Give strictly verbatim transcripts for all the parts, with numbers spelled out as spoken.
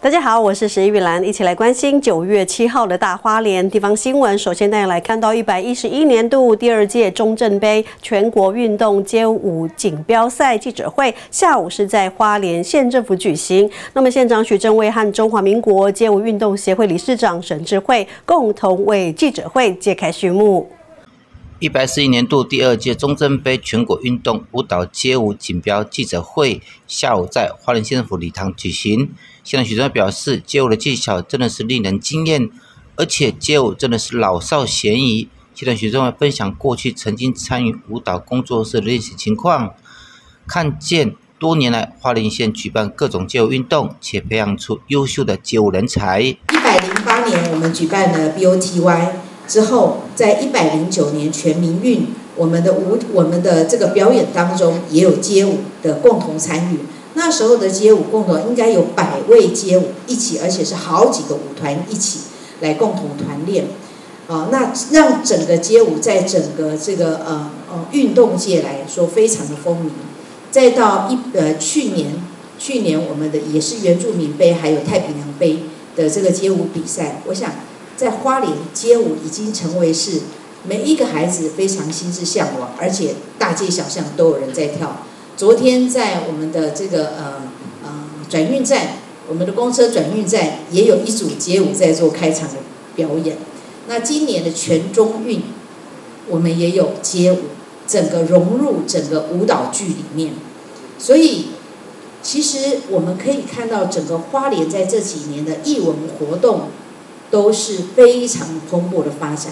大家好，我是石玉兰，一起来关心九月七号的大花莲地方新闻。首先带来看到一百一十一年度第二届中正杯全国运动街舞锦标赛记者会，下午是在花莲县政府举行。那么县长许正蔚和中华民国街舞运动协会理事长沈智慧共同为记者会揭开序幕。 一百一十一年度第二届中正杯全国运动舞蹈街舞锦标记者会下午在花莲县政府礼堂举行。县长许正蔚表示，街舞的技巧真的是令人惊艳，而且街舞真的是老少咸宜。县长许正蔚分享过去曾经参与舞蹈工作室的练习情况，看见多年来花莲县举办各种街舞运动，且培养出优秀的街舞人才。 一百零八年我们举办了 B O T Y。之后，在一百零九年全民运，我们的舞我们的这个表演当中也有街舞的共同参与。那时候的街舞共同应该有百位街舞一起，而且是好几个舞团一起来共同团练。啊，那让整个街舞在整个这个呃呃运动界来说非常的风靡。再到一呃去年，去年我们的也是原住民杯还有太平洋杯的这个街舞比赛，我想。在花莲街舞已经成为是每一个孩子非常心之向往，而且大街小巷都有人在跳。昨天在我们的这个呃呃转运站，我们的公车转运站也有一组街舞在做开场的表演。那今年的全中运，我们也有街舞，整个融入整个舞蹈剧里面。所以，其实我们可以看到整个花莲在这几年的艺文活动。都是非常蓬勃的发展。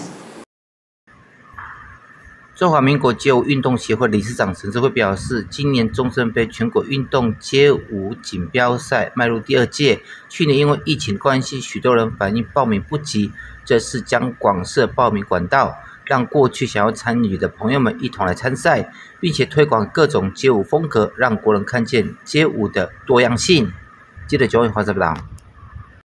中华民国街舞运动协会理事长沈智慧表示，今年中正杯全国运动街舞锦标赛迈入第二届，去年因为疫情关系，许多人反映报名不及，这次将广设报名管道，让过去想要参与的朋友们一同来参赛，并且推广各种街舞风格，让国人看见街舞的多样性。记者九位华仔报道。